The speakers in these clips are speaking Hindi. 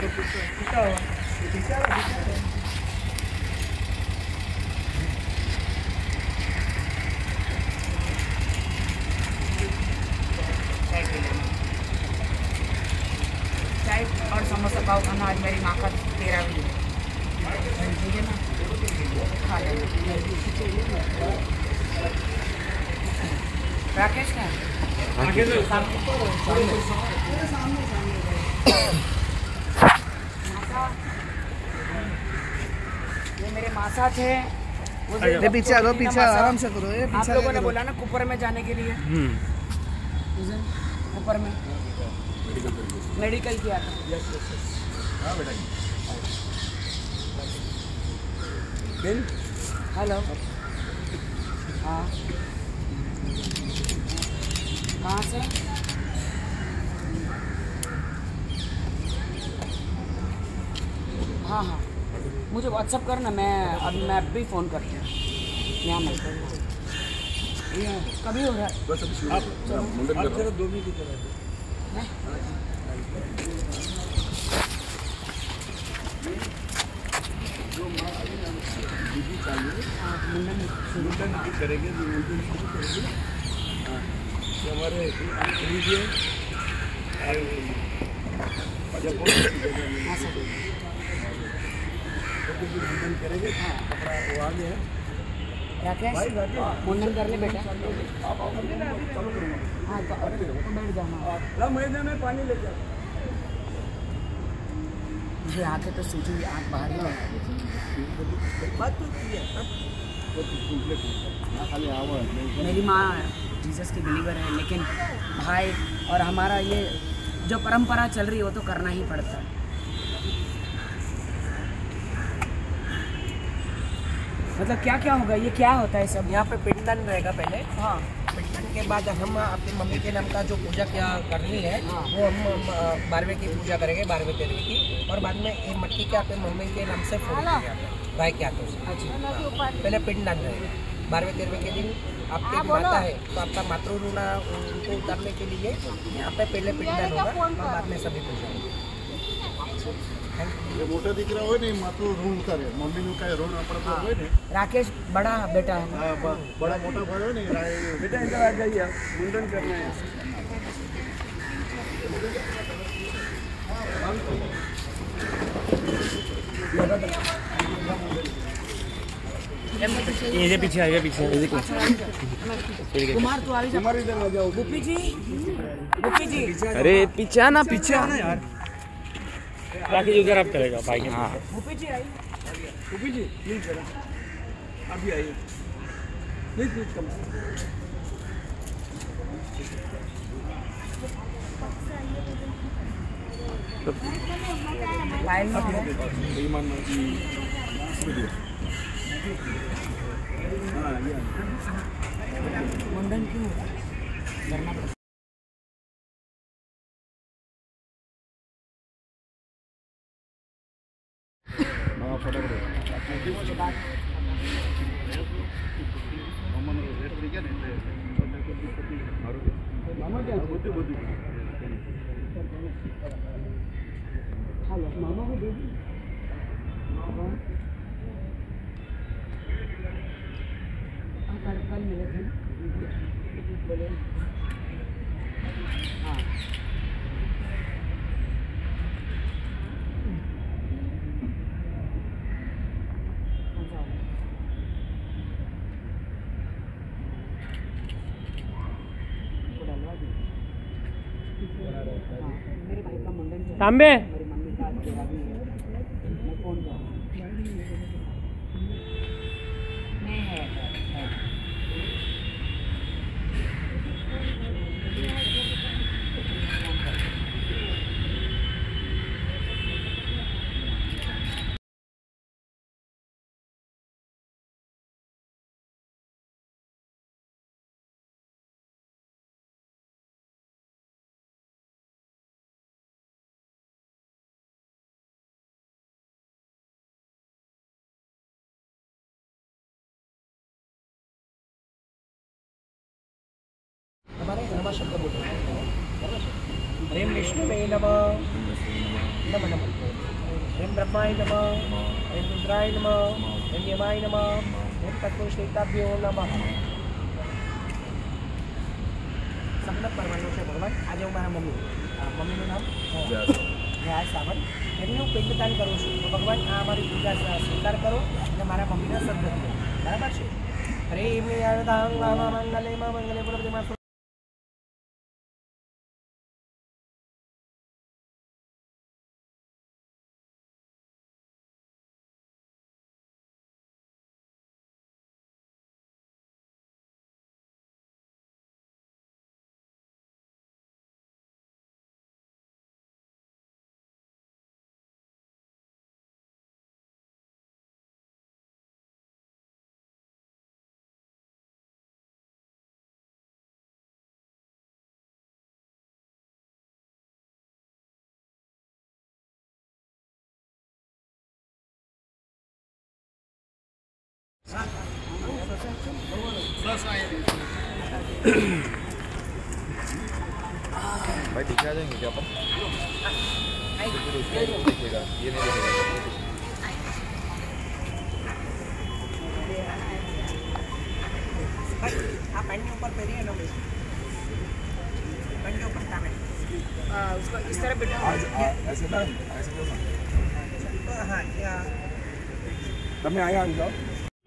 चाय और समोसा पाव खाना आज मेरी माँ का 13वीं है, ठीक है ना, खा लेना। राकेश का ये मेरे मासा थे, पीछे आ लो, पीछे आराम से करो। आप लोगों ने बोला ना कुपर में जाने के लिए, कुपर में मेडिकल किया था। हेलो, हाँ कहाँ से? हाँ हाँ मुझे व्हाट्सअप करना, मैं भी फ़ोन करती हूँ। यहाँ मिलते हैं, कभी हो रहा है? बस आप 2 मिनट करेंगे हमारे करेंगे। राकेश मुंडन कर ले बेटा। हाँ तो बैठ जाना। महीने में पानी लेके मुझे आके तो सूझी आँख बाहर ही मेरी माँ जीसस की बिलीवर है, लेकिन भाई और हमारा ये जो परंपरा चल रही है वो तो करना ही पड़ता है। मतलब क्या क्या होगा, ये क्या होता है सब? यहाँ पे पिंडदान रहेगा पहले। हाँ पिंडदान के बाद हम अपनी मम्मी के नाम का जो पूजा क्या करनी है वो हम 12वें की पूजा करेंगे, 12वें 13वें की, और बाद में ये मट्टी के अपने मम्मी के नाम से फोड़ेंगे गाय के हाथों से। पहले पिंडदान रहेगा, 12वें 13वें के दिन आपकी माता है तो आपका मातृ ऋण उनको उतारने के लिए यहाँ पे पहले पिंडदान होगा और बाद में सभी पूजा होगी। मोटा दीकरा हो नहीं मातृ ऋण उतारे, मम्मी नु का ऋण अपना हो नहीं। राकेश बड़ा बेटा है, बड़ा मोटा भाई हो नहीं बेटा, इधर आ जाइए, मुंडन करना है। ये पीछे आ गया, पीछे कुमार तू आ जाओ। गुप्पी जी, गुप्पी जी, अरे पीछे आना, पीछे आना यार। राकेश उधर आप करेगा भाई। हाँ गुप्पी जी आइए, गुप्पी जी प्लीज जरा अभी आइए, प्लीज प्लीज कम। फाइल में मुंडन क्यों करना पड़ता? मामा को दे दी। कल मिले थे बोले। हाँ मेरे भाई का मुंडन तांबे मेरी मम्मी का मैं फोन कर हमारे नमः शब्द बोलते हैं। हरे विष्णु नमः। नमः नमः। ह्रीं ब्रह्माय नमः, ह्रीं रुद्राय नमः, ह्रीं यमाय नमः, ह्रीं तत्पुरुषेभ्यो नमः। सबने परमाणु से भगवान आज हूँ मारा मम्मी नाम ન્યાય સાવન એમનું હું પિંડદાન કરું છું તો ભગવાન આ અમારી પૂજા સ્વીકાર કરો અને મારા મમ્મીના સદગત કરો બરાબર છે હરિ મંગલે भाई दिखा देंगे क्या अपन दिखेगा ये नहीं दिखेगा આ પેન્ટ ઉપર પહેરીએ ને પેન્ટ ઉપર કામે उसको इस तरह बिठा ऐसे ना ऐसे હા તમે અહીંયા આવી જાઓ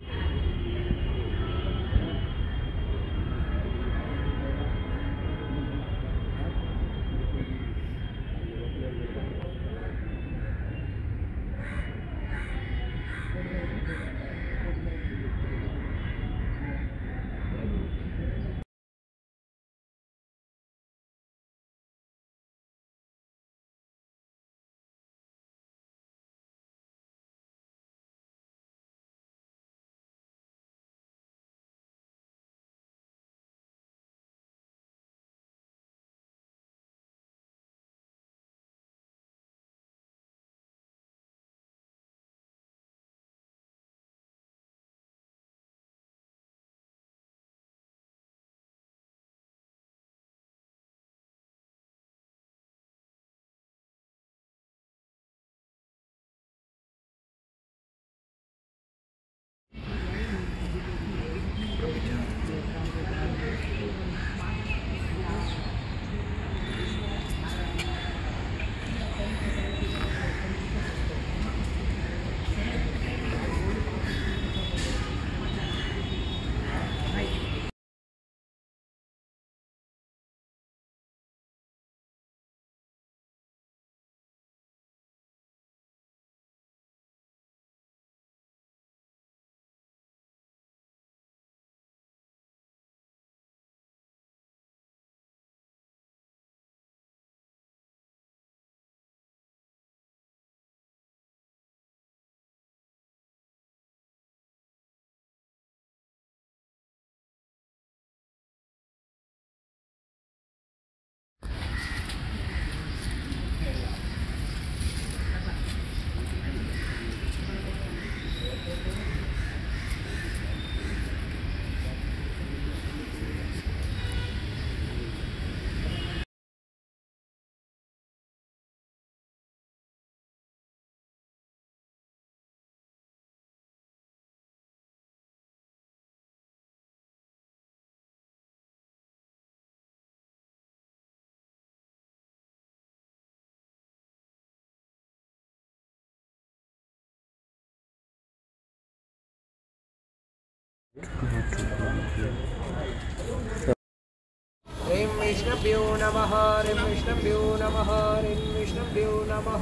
ह्रीं विष्णुभ्यो नमः, ह्रीं विष्णुभ्यो नमः, ह्रीं विष्णुभ्यो नमः।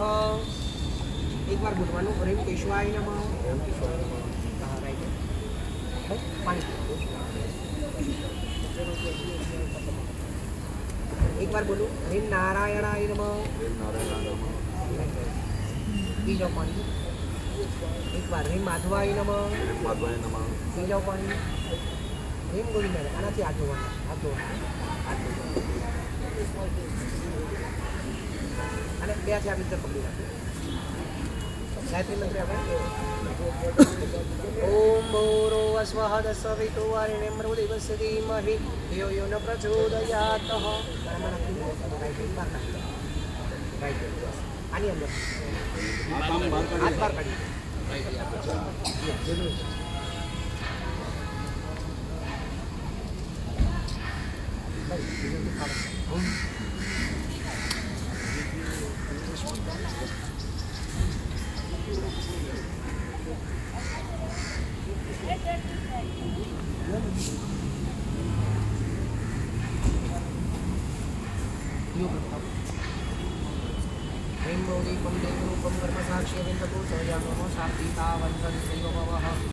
एक बार बोलवानो ह्रीं केशवाय नमः, ह्रीं केशवाय नमः। कहाँ राइट है पानी एक बार बोलो ह्रीं नारायणाय नमः, पी जाओ पानी। एक बार ह्रीं माधवाय नमः, पी जाओ पानी। ह्रीं गोविंदाय आनाથી હાથ ધોવાના હાથ ધોવાના અને બે હાથે આવી રીતે પકડી રાખો ગાયત્રી મંત્ર આપણે ઓમ ભૂરો સ્વઃ તસ્સવિતુ વરેણ્યં ભર્ગોદેવસ્ય ધીમહિ ધિયો यो न प्रचोदयात् आनी अंदर हाथ बाहर काढ़िए हेम मौली पम देव रूपम कर्म साक्षी विंदको सौजानो साक्षी तावंसन